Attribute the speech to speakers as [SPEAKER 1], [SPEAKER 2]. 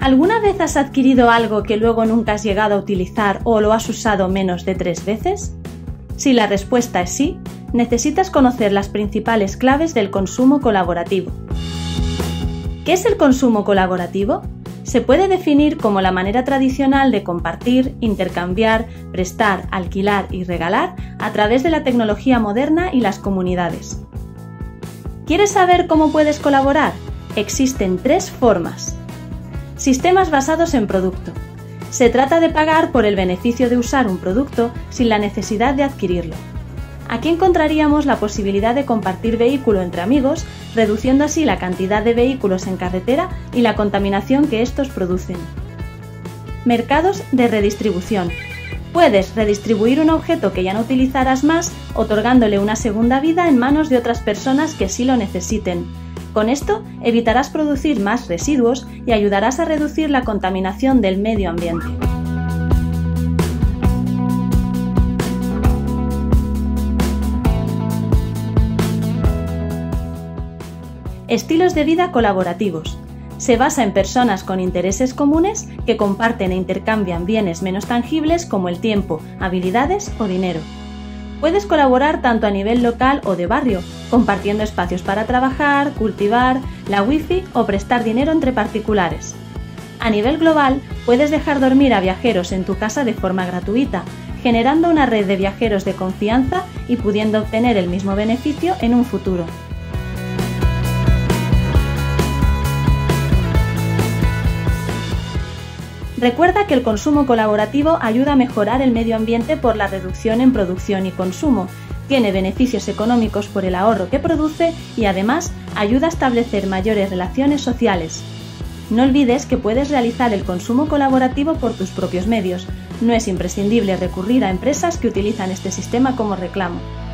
[SPEAKER 1] ¿Alguna vez has adquirido algo que luego nunca has llegado a utilizar o lo has usado menos de 3 veces? Si la respuesta es sí, necesitas conocer las principales claves del consumo colaborativo. ¿Qué es el consumo colaborativo? Se puede definir como la manera tradicional de compartir, intercambiar, prestar, alquilar y regalar a través de la tecnología moderna y las comunidades. ¿Quieres saber cómo puedes colaborar? Existen 3 formas. Sistemas basados en producto. Se trata de pagar por el beneficio de usar un producto sin la necesidad de adquirirlo. Aquí encontraríamos la posibilidad de compartir vehículo entre amigos, reduciendo así la cantidad de vehículos en carretera y la contaminación que estos producen. Mercados de redistribución. Puedes redistribuir un objeto que ya no utilizarás más, otorgándole una segunda vida en manos de otras personas que sí lo necesiten. Con esto evitarás producir más residuos y ayudarás a reducir la contaminación del medio ambiente. Estilos de vida colaborativos. Se basa en personas con intereses comunes que comparten e intercambian bienes menos tangibles como el tiempo, habilidades o dinero. Puedes colaborar tanto a nivel local o de barrio, compartiendo espacios para trabajar, cultivar, la wifi o prestar dinero entre particulares. A nivel global, puedes dejar dormir a viajeros en tu casa de forma gratuita, generando una red de viajeros de confianza y pudiendo obtener el mismo beneficio en un futuro. Recuerda que el consumo colaborativo ayuda a mejorar el medio ambiente por la reducción en producción y consumo, tiene beneficios económicos por el ahorro que produce y además ayuda a establecer mayores relaciones sociales. No olvides que puedes realizar el consumo colaborativo por tus propios medios. No es imprescindible recurrir a empresas que utilizan este sistema como reclamo.